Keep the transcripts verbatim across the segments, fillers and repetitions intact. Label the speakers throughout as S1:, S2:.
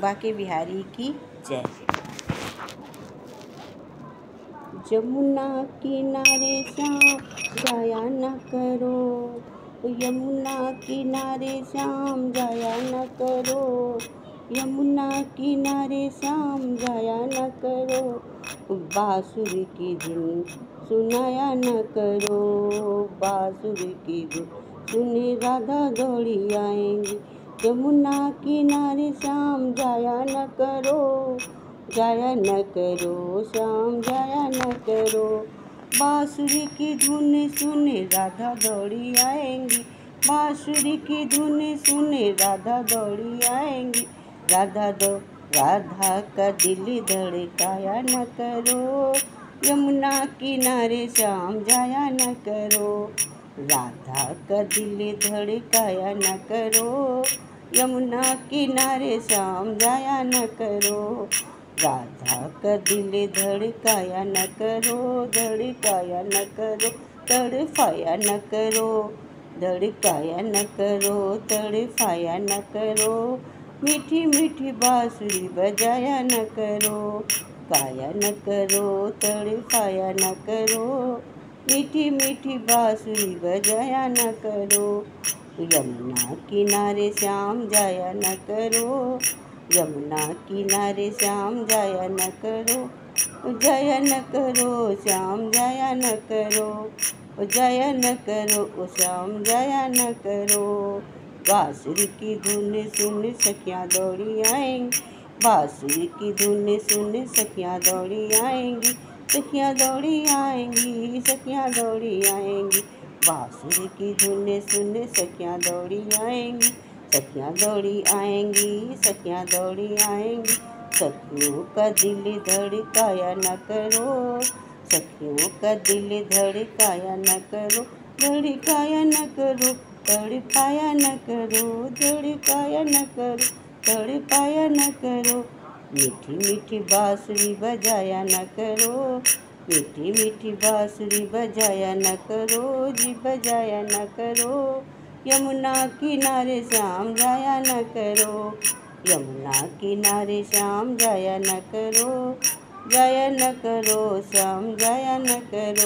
S1: बाके बिहारी की जय। यमुना किनारे श्याम जाया न करो, यमुना किनारे श्याम जाया न करो, यमुना किनारे श्याम जाया न करो, बांसुरी की धुन सुनाया न करो, बांसुरी की धुन सुने राधा दौड़ी आएंगी। यमुना किनारे श्याम जाया न करो, जाया न करो श्याम जाया न करो, बांसुरी की धुन सुने राधा दौड़ी आएंगी, बांसुरी की धुन सुने राधा दौड़ी आएंगी। राधा दो राधा का दिल धड़काया न करो, यमुना किनारे श्याम जाया न करो, राधा का दिल धड़काया न करो, यमुना किनारे श्याम जाया न करो, राधा का दिल धड़काया न करो, धड़काया न करो, तड़फाया न करो, धड़काया न करो, तड़फाया न करो, मीठी मीठी बांसुरी बजाया न करो, काया न करो, तड़फाया न करो, मीठी मीठी बांसुरी बजाया न करो, यमुना किनारे श्याम जाया न करो, यमुना किनारे श्याम जाया न करो, जाया न करो श्याम जाया न करो, जाया न करो श्याम जाया न करो, बांसुरी की धुन सुन सखियाँ दौड़ी आएंगी, बांसुरी की धुन सुन सखियाँ दौड़ी आएंगी, सखियाँ दौड़ी आएंगी, सखियाँ दौड़ी आएंगी, बांसुरी की धुन सुन सखियाँ दौड़ी आएंगी, सखियाँ दौड़ी आएंगी, सखियाँ दौड़ी आएंगी। सखियों का दिल धड़काया न करो, सखियों का दिल धड़काया न करो, धड़काया न करो, तड़पाया न करो, धड़काया न करो, तड़पाया न करो, मीठी मीठी बांसुरी बजाया न करो, मीठी मीठी बांसुरी बजाया न करो जी बजाया न करो, यमुना किनारे श्याम जाया न करो, यमुना किनारे श्याम जाया न करो, जाया न करो श्याम जाया न करो,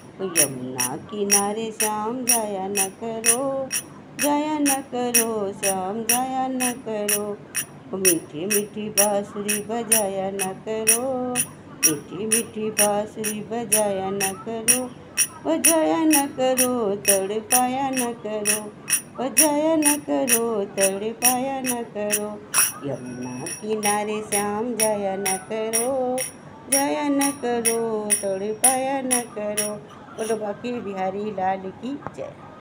S1: यमुना किनारे श्याम जाया न करो, जाया न करो श्याम जाया न करो, मीठी मीठी बांसुरी बजाया न करो, मीठी मीठी बांसुरी बजाया न करो, बजाया न करो तड़पाया न करो, बजाया न करो तड़पाया न करो, यमुना किनारे श्याम जाया न करो, जाया न करो तड़पाया न करो। बोलो बाके बिहारी लाल की जय।